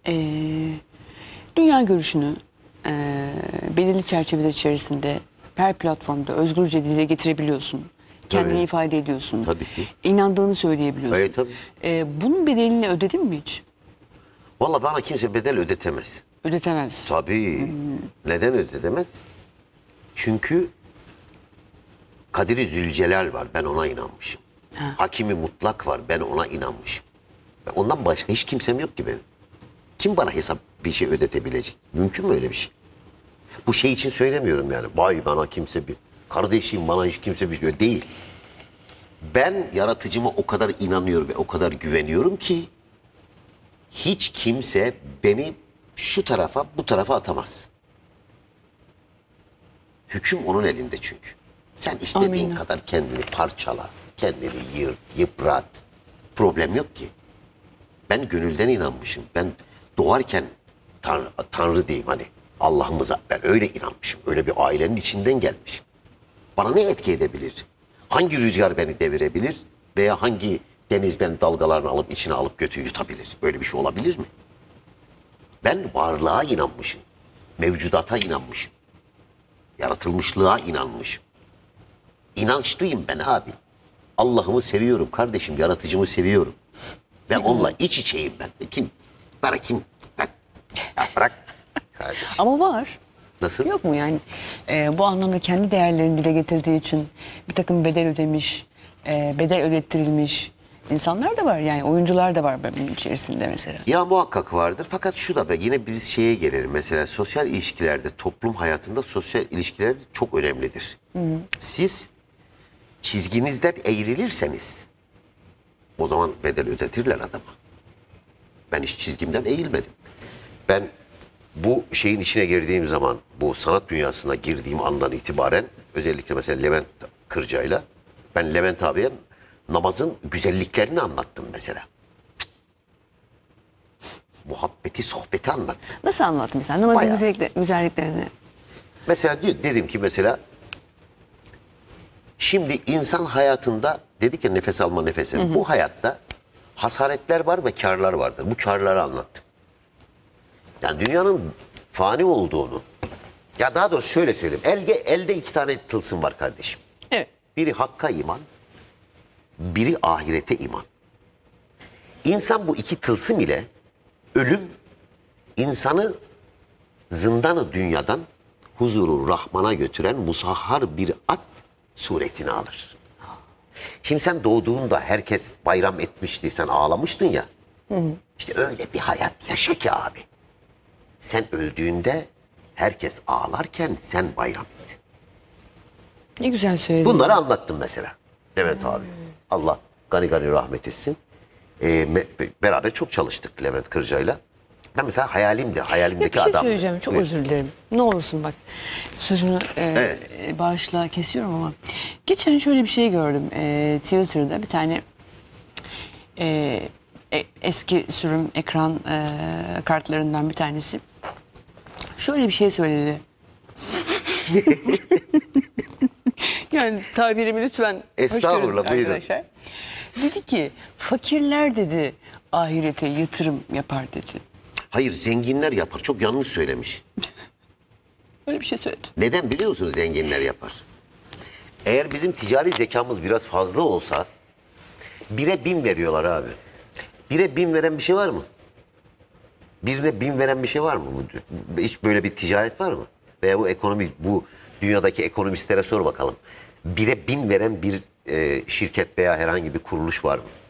Dünya görüşünü belirli çerçeveler içerisinde her platformda özgürce dile getirebiliyorsun. Kendini Tabii. ifade ediyorsun. Tabii ki. İnandığını söyleyebiliyorsun. Evet, tabii. Bunun bedelini ödedin mi hiç? Vallahi bana kimse bedel ödetemez. Ödetemez. Tabii. Neden ödetemez? Çünkü Kadir-i Zülcelal var. Ben ona inanmışım. Hakimi Mutlak var. Ben ona inanmışım. Ondan başka hiç kimsem yok ki benim. Kim bana hesap bir şey ödetebilecek? Mümkün mü öyle bir şey? Bu şey için söylemiyorum yani. Vay bana kimse bir... Kardeşim bana hiç kimse bir şey değil. Ben yaratıcıma o kadar inanıyorum ve o kadar güveniyorum ki hiç kimse beni şu tarafa bu tarafa atamaz. Hüküm onun elinde çünkü. Sen istediğin Amin. kadar kendini parçala, kendini yırt, yıprat. Problem yok ki. Ben gönülden inanmışım. Ben doğarken Tanrı diyeyim hani Allah'ımıza ben öyle inanmışım. Öyle bir ailenin içinden gelmişim. Bana ne etki edebilir? Hangi rüzgar beni devirebilir? Veya hangi deniz beni dalgalarını alıp içine alıp yutabilir? Böyle bir şey olabilir mi? Ben varlığa inanmışım. Mevcudata inanmışım. Yaratılmışlığa inanmışım. İnançlıyım ben abi. Allah'ımı seviyorum kardeşim, yaratıcımı seviyorum. Ve onunla iç içeyim ben. Kim? Bana kim? Bırak. Kardeşim. Ama var. Nasıl? Yok mu yani bu anlamda kendi değerlerini dile getirdiği için bir takım bedel ödemiş, bedel ödettirilmiş insanlar da var. Yani oyuncular da var bunun içerisinde mesela. Ya muhakkak vardır. Fakat şu da be yine biz şeye gelelim. Mesela sosyal ilişkilerde, toplum hayatında sosyal ilişkiler çok önemlidir. Siz çizginizden eğrilirseniz o zaman bedel ödetirler adama. Ben hiç çizgimden eğilmedim. Ben bu şeyin içine girdiğim zaman, bu sanat dünyasına girdiğim andan itibaren özellikle mesela Levent Kırca'yla ben Levent abiye namazın güzelliklerini anlattım mesela. Muhabbeti, sohbeti anlattım. Nasıl anlattın mesela namazın Bayağı. güzelliklerini? Mesela dedim ki mesela şimdi insan hayatında dedik ya nefes alma nefes verme. Bu hayatta hasaretler var ve kârlar vardır. Bu kârları anlattım. Yani dünyanın fani olduğunu ya daha doğrusu şöyle söyleyeyim. Elde iki tane tılsım var kardeşim. Evet. Biri hakka iman, biri ahirete iman. İnsan bu iki tılsım ile ölüm insanı zindanı dünyadan huzuru Rahman'a götüren musahhar bir at suretini alır. Şimdi sen doğduğunda herkes bayram etmişti, sen ağlamıştın ya. İşte öyle bir hayat yaşa ki abi. Sen öldüğünde herkes ağlarken sen bayram et. Ne güzel söyledin. Bunları anlattım mesela. Levent abi. Allah gani gani rahmet etsin. Beraber çok çalıştık Levent Kırca'yla. Ben mesela hayalimdeki Bir şey adam. söyleyeceğim. Çok özür dilerim. Ne olursun bak. Sözünü Evet. bağışla kesiyorum ama. Geçen şöyle bir şey gördüm. Twitter'da bir tane eski sürüm ekran kartlarından bir tanesi. Şöyle bir şey söyledi. Yani tabirimi lütfen hoş görün Estağfurullah, buyurun. arkadaşlar. Dedi ki fakirler dedi ahirete yatırım yapar dedi. Hayır zenginler yapar. Çok yanlış söylemiş. Öyle bir şey söyledi. Neden biliyor musunuz zenginler yapar? Eğer bizim ticari zekamız biraz fazla olsa 1'e 1000 veriyorlar abi. 1'e 1000 veren bir şey var mı? Birine 1000 veren bir şey var mı? Hiç böyle bir ticaret var mı? Veya bu dünyadaki ekonomistlere sor bakalım. 1'e 1000 veren bir şirket veya herhangi bir kuruluş var mı?